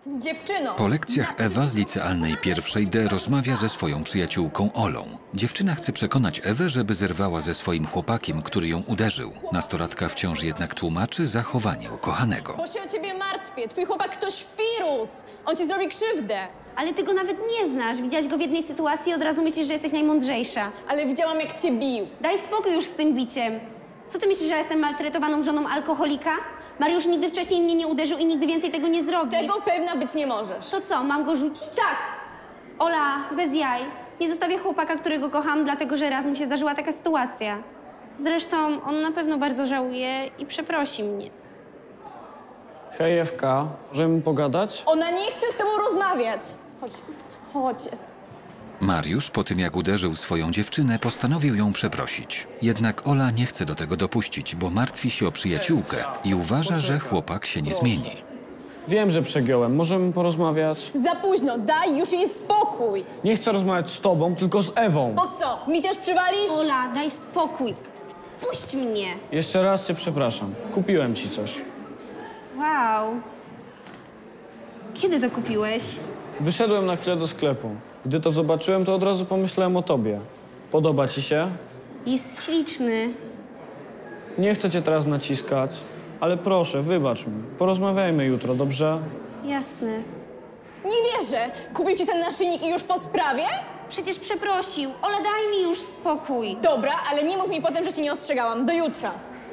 Dziewczyno! Po lekcjach Ewa z licealnej pierwszej D rozmawia ze swoją przyjaciółką Olą. Dziewczyna chce przekonać Ewę, żeby zerwała ze swoim chłopakiem, który ją uderzył. Nastolatka wciąż jednak tłumaczy zachowanie ukochanego. Bo się o ciebie martwię. Twój chłopak to świrus. On ci zrobi krzywdę. Ale ty go nawet nie znasz. Widziałaś go w jednej sytuacji i od razu myślisz, że jesteś najmądrzejsza. Ale widziałam, jak cię bił. Daj spokój już z tym biciem. Co ty myślisz, że ja jestem maltretowaną żoną alkoholika? Mariusz nigdy wcześniej mnie nie uderzył i nigdy więcej tego nie zrobi. Tego pewna być nie możesz. To co, mam go rzucić? Tak! Ola, bez jaj. Nie zostawię chłopaka, którego kocham, dlatego że raz mi się zdarzyła taka sytuacja. Zresztą on na pewno bardzo żałuje i przeprosi mnie. Hej, Ewka, możemy pogadać? Ona nie chce z tobą rozmawiać. Chodź, chodź. Mariusz, po tym jak uderzył swoją dziewczynę, postanowił ją przeprosić. Jednak Ola nie chce do tego dopuścić, bo martwi się o przyjaciółkę i uważa, że chłopak się nie zmieni. Wiem, że przegiąłem. Możemy porozmawiać? Za późno, daj już jej spokój. Nie chcę rozmawiać z tobą, tylko z Ewą. Po co? Mi też przywalisz? Ola, daj spokój. Puść mnie. Jeszcze raz cię przepraszam. Kupiłem ci coś. Wow. Kiedy to kupiłeś? Wyszedłem na chwilę do sklepu. Gdy to zobaczyłem, to od razu pomyślałem o tobie. Podoba ci się? Jest śliczny. Nie chcę cię teraz naciskać, ale proszę, wybacz mi. Porozmawiajmy jutro, dobrze? Jasne. Nie wierzę. Kupił ci ten naszyjnik i już po sprawie? Przecież przeprosił. Ola, daj mi już spokój. Dobra, ale nie mów mi potem, że cię nie ostrzegałam. Do jutra.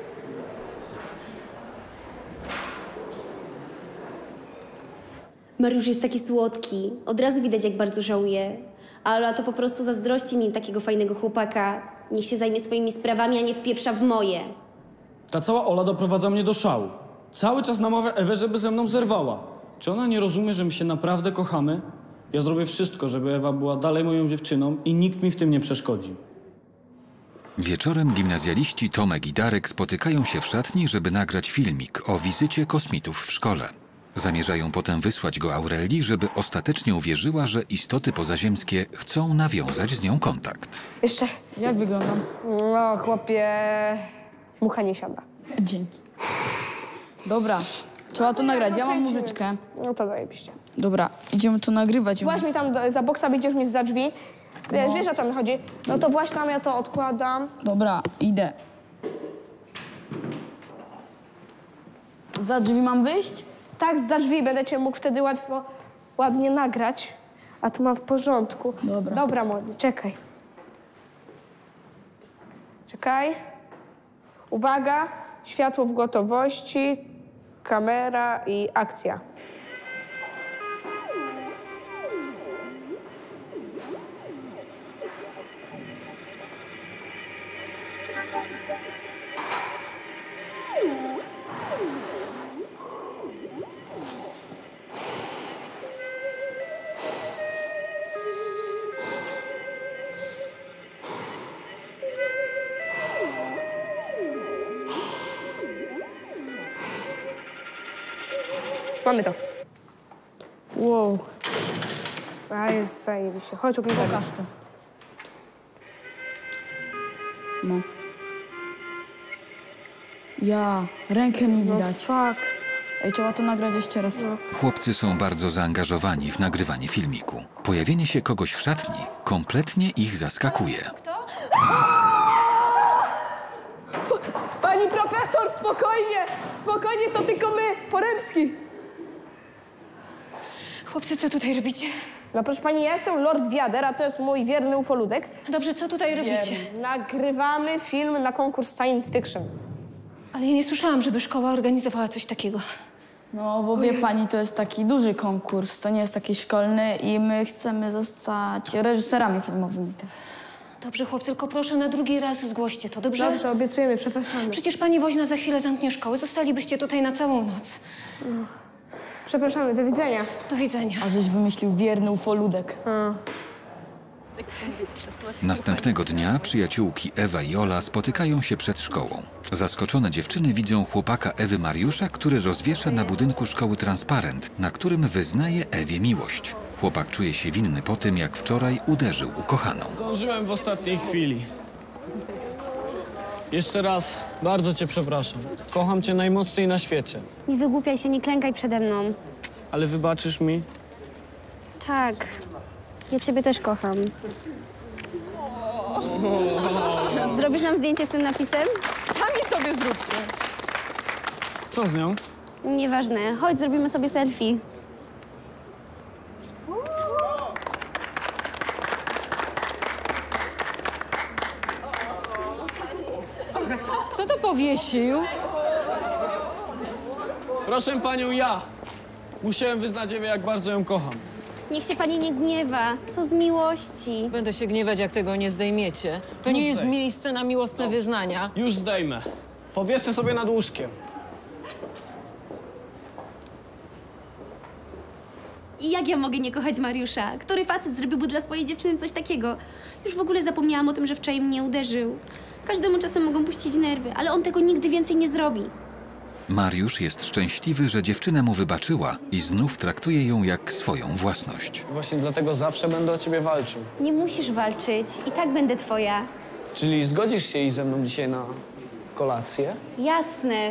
Mariusz jest taki słodki. Od razu widać, jak bardzo żałuje. A Ola to po prostu zazdrości mi takiego fajnego chłopaka. Niech się zajmie swoimi sprawami, a nie wpieprza w moje. Ta cała Ola doprowadza mnie do szału. Cały czas namawia Ewę, żeby ze mną zerwała. Czy ona nie rozumie, że my się naprawdę kochamy? Ja zrobię wszystko, żeby Ewa była dalej moją dziewczyną i nikt mi w tym nie przeszkodzi. Wieczorem gimnazjaliści Tomek i Darek spotykają się w szatni, żeby nagrać filmik o wizycie kosmitów w szkole. Zamierzają potem wysłać go Aurelii, żeby ostatecznie uwierzyła, że istoty pozaziemskie chcą nawiązać z nią kontakt. Jeszcze. Jak wyglądam? No, chłopie, mucha nie siada. Dzięki. Dobra, trzeba to nagrać. Ja mam muzyczkę. No to zajebiście. Dobra, idziemy to nagrywać. Właź mi tam za boksa, wyjdziesz mi zza drzwi. Wiesz, o co mi chodzi? No to właśnie tam, ja to odkładam. Dobra, idę. Za drzwi mam wyjść? Tak, zza drzwi będę cię mógł wtedy ładnie nagrać. A tu mam w porządku. Dobra. Dobra, młody, czekaj. Czekaj. Uwaga, światło w gotowości, kamera i akcja. Mamy to. Wow, A jest zajebiście. Chodź, oglądamy. pokaż to. No. Ja, rękę mi No widać. fuck. Ej, trzeba to nagrać jeszcze raz. Chłopcy są bardzo zaangażowani w nagrywanie filmiku. Pojawienie się kogoś w szatni kompletnie ich zaskakuje. Pani profesor, spokojnie! Spokojnie, to tylko my, Poremski. Chłopcy, co tutaj robicie? No proszę pani, ja jestem Lord Wiader, a to jest mój wierny ufoludek. Dobrze, co tutaj robicie? Nagrywamy film na konkurs Science Fiction. Ale ja nie słyszałam, żeby szkoła organizowała coś takiego. No, bo wie pani, to jest taki duży konkurs, to nie jest taki szkolny i my chcemy zostać reżyserami filmowymi. Dobrze, chłopcy, tylko proszę na drugi raz zgłoście to, dobrze? Dobrze, obiecujemy, przepraszamy. Przecież pani woźna za chwilę zamknie szkołę. Zostalibyście tutaj na całą noc. Przepraszamy, do widzenia. Do widzenia. A żeś wymyślił wierny ufoludek. Następnego dnia przyjaciółki Ewa i Ola spotykają się przed szkołą. Zaskoczone dziewczyny widzą chłopaka Ewy Mariusza, który rozwiesza na budynku szkoły transparent, na którym wyznaje Ewie miłość. Chłopak czuje się winny po tym, jak wczoraj uderzył ukochaną. Zdążyłem w ostatniej chwili. Jeszcze raz, bardzo cię przepraszam. Kocham cię najmocniej na świecie. Nie wygłupiaj się, nie klękaj przede mną. Ale wybaczysz mi? Tak, ja ciebie też kocham. Zrobisz nam zdjęcie z tym napisem? Sami sobie zróbcie. Co z nią? Nieważne, chodź, zrobimy sobie selfie. Kto to powiesił? Proszę panią, ja. Musiałem wyznać Ewie, jak bardzo ją kocham. Niech się pani nie gniewa, to z miłości. Będę się gniewać, jak tego nie zdejmiecie. To nie jest miejsce na miłosne wyznania. Już zdejmę. Powieszę sobie nad łóżkiem. I jak ja mogę nie kochać Mariusza? Który facet zrobiłby dla swojej dziewczyny coś takiego? Już w ogóle zapomniałam o tym, że wczoraj mnie uderzył. Każdemu czasem mogą puścić nerwy, ale on tego nigdy więcej nie zrobi. Mariusz jest szczęśliwy, że dziewczyna mu wybaczyła i znów traktuje ją jak swoją własność. Właśnie dlatego zawsze będę o ciebie walczył. Nie musisz walczyć, i tak będę twoja. Czyli zgodzisz się iść ze mną dzisiaj na kolację? Jasne.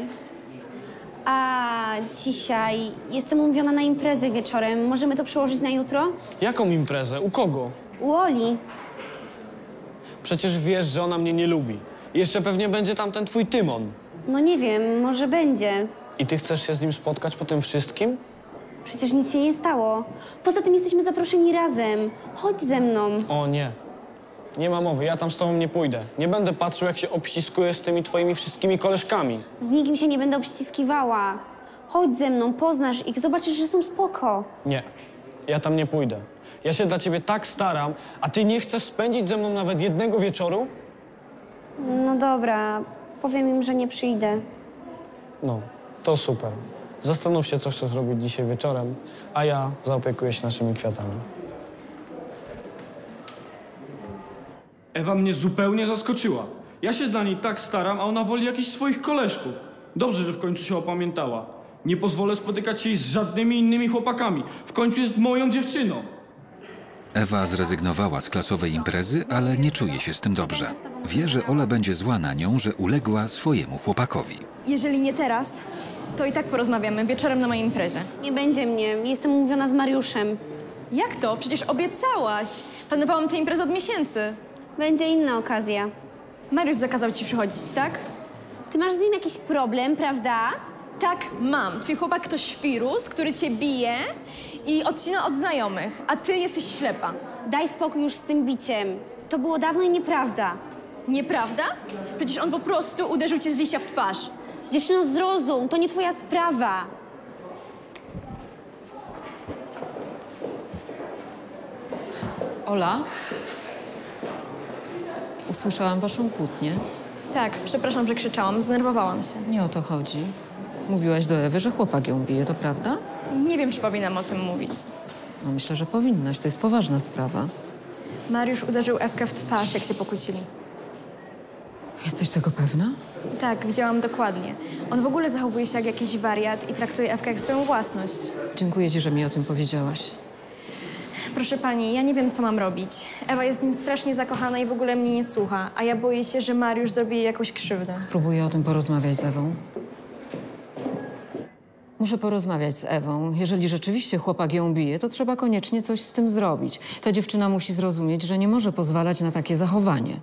A dzisiaj jestem umówiona na imprezę wieczorem. Możemy to przełożyć na jutro? Jaką imprezę? U kogo? U Oli. Przecież wiesz, że ona mnie nie lubi. I jeszcze pewnie będzie tam ten twój Tymon. No nie wiem, może będzie. I ty chcesz się z nim spotkać po tym wszystkim? Przecież nic się nie stało. Poza tym jesteśmy zaproszeni razem. Chodź ze mną. O nie. Nie ma mowy, ja tam z tobą nie pójdę. Nie będę patrzył, jak się obściskujesz z tymi twoimi wszystkimi koleżkami. Z nikim się nie będę obściskiwała. Chodź ze mną, poznasz ich, zobaczysz, że są spoko. Nie, ja tam nie pójdę. Ja się dla ciebie tak staram, a ty nie chcesz spędzić ze mną nawet jednego wieczoru? No dobra, powiem im, że nie przyjdę. No, to super. Zastanów się, co chcesz robić dzisiaj wieczorem, a ja zaopiekuję się naszymi kwiatami. Ewa mnie zupełnie zaskoczyła. Ja się dla niej tak staram, a ona woli jakichś swoich koleżków. Dobrze, że w końcu się opamiętała. Nie pozwolę spotykać się jej z żadnymi innymi chłopakami. W końcu jest moją dziewczyną. Ewa zrezygnowała z klasowej imprezy, ale nie czuje się z tym dobrze. Wie, że Ola będzie zła na nią, że uległa swojemu chłopakowi. Jeżeli nie teraz, to i tak porozmawiamy wieczorem na mojej imprezie. Nie będzie mnie, jestem umówiona z Mariuszem. Jak to? Przecież obiecałaś. Planowałam tę imprezę od miesięcy. Będzie inna okazja. Mariusz zakazał ci przychodzić, tak? Ty masz z nim jakiś problem, prawda? Tak, mam. Twój chłopak to świrus, który cię bije i odcina od znajomych, a ty jesteś ślepa. Daj spokój już z tym biciem. To było dawno i nieprawda. Nieprawda? Przecież on po prostu uderzył cię z liścia w twarz. Dziewczyno, zrozum, to nie twoja sprawa. Ola? Usłyszałam waszą kłótnię. Tak, przepraszam, że krzyczałam, zdenerwowałam się. Nie o to chodzi. Mówiłaś do Ewy, że chłopak ją bije, to prawda? Nie wiem, czy powinnam o tym mówić. No myślę, że powinnaś. To jest poważna sprawa. Mariusz uderzył Ewkę w twarz, jak się pokłócili. Jesteś tego pewna? Tak, widziałam dokładnie. On w ogóle zachowuje się jak jakiś wariat i traktuje Ewkę jak swoją własność. Dziękuję ci, że mi o tym powiedziałaś. Proszę pani, ja nie wiem, co mam robić. Ewa jest w nim strasznie zakochana i w ogóle mnie nie słucha, a ja boję się, że Mariusz zrobi jej jakąś krzywdę. Spróbuję o tym porozmawiać z Ewą. Muszę porozmawiać z Ewą. Jeżeli rzeczywiście chłopak ją bije, to trzeba koniecznie coś z tym zrobić. Ta dziewczyna musi zrozumieć, że nie może pozwalać na takie zachowanie.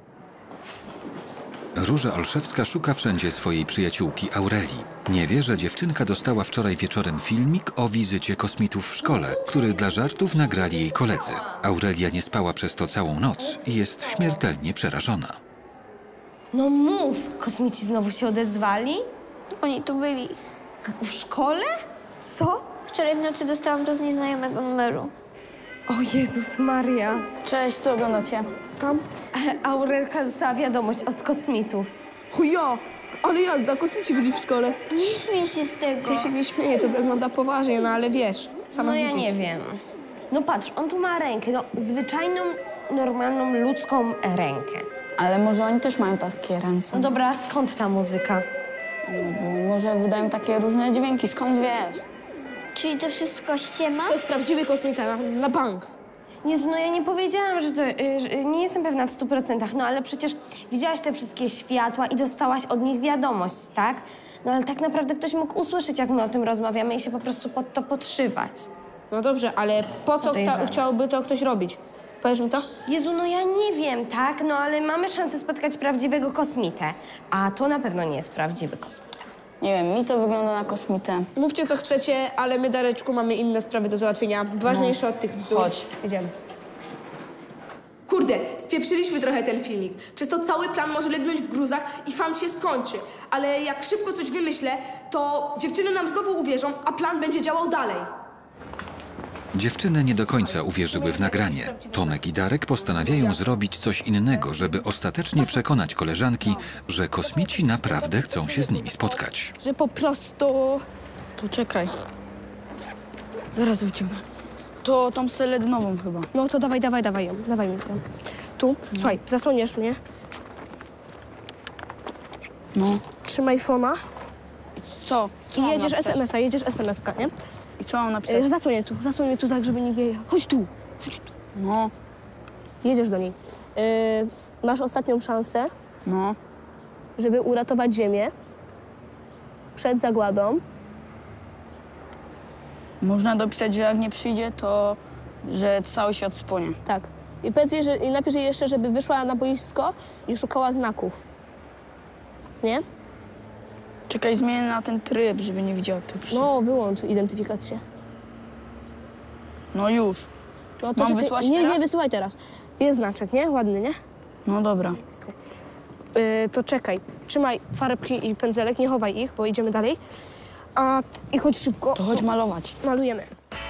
Róża Olszewska szuka wszędzie swojej przyjaciółki Aurelii. Nie wie, że dziewczynka dostała wczoraj wieczorem filmik o wizycie kosmitów w szkole, który dla żartów nagrali jej koledzy. Aurelia nie spała przez to całą noc i jest śmiertelnie przerażona. No mów, kosmici znowu się odezwali? Oni tu byli. W szkole? Co? Wczoraj w nocy dostałam to z nieznajomego numeru. O Jezus Maria. Cześć, co oglądacie? Tam? Aurelka dostała wiadomość od kosmitów. Chujo, ale jazda, kosmici byli w szkole. Nie śmiej się z tego. Ja się nie śmieję, to wygląda poważnie, no ale wiesz. No ja nie wiem. No patrz, on tu ma rękę, no zwyczajną, normalną, ludzką rękę. Ale może oni też mają takie ręce? No dobra, skąd ta muzyka? No bo może wydają takie różne dźwięki, skąd wiesz? Czyli to wszystko ściema? To jest prawdziwy kosmita, na bank. Jezu, no ja nie powiedziałam, że to... że nie jestem pewna w 100%, no ale przecież widziałaś te wszystkie światła i dostałaś od nich wiadomość, tak? No ale tak naprawdę ktoś mógł usłyszeć, jak my o tym rozmawiamy i się po prostu pod to podszywać. No dobrze, ale po co chciałby to ktoś robić? Powiesz mi to? Jezu, no ja nie wiem, tak? No ale mamy szansę spotkać prawdziwego kosmitę. A to na pewno nie jest prawdziwy kosmita. Nie wiem, mi to wygląda na kosmitę. Mówcie, co chcecie, ale my, Dareczku, mamy inne sprawy do załatwienia. Ważniejsze od tych bzdur. Chodź. Idziemy. Kurde, spieprzyliśmy trochę ten filmik. Przez to cały plan może legnąć w gruzach i fan się skończy. Ale jak szybko coś wymyślę, to dziewczyny nam znowu uwierzą, a plan będzie działał dalej. Dziewczyny nie do końca uwierzyły w nagranie. Tomek i Darek postanawiają zrobić coś innego, żeby ostatecznie przekonać koleżanki, że kosmici naprawdę chcą się z nimi spotkać. Że po prostu... To czekaj. Zaraz wrócimy. To tą seledynową chyba. No to dawaj ją. Dawaj mi ją. Tu, słuchaj, zasłoniesz mnie. No. Trzymaj fona. Co? I jedziesz SMS-a, nie? I co mam napisać? Zasłoń mnie tu tak, żeby nikt nie... Chodź tu. No. Jedziesz do niej. Masz ostatnią szansę, No. żeby uratować Ziemię przed zagładą. Można dopisać, że jak nie przyjdzie, to że cały świat spłonie. Tak. I powiedz jej, i napisz jej jeszcze, żeby wyszła na boisko i szukała znaków. Nie? Czekaj, zmienię na ten tryb, żeby nie widział, jak to pisze. No, wyłącz identyfikację. No już. No to Mam wysłać nie, teraz? nie wysyłaj teraz. Jest znaczek, nie? Ładny, nie? No dobra. To czekaj. Trzymaj farbki i pędzelek, nie chowaj ich, bo idziemy dalej. I chodź szybko. To chodź malować. Malujemy.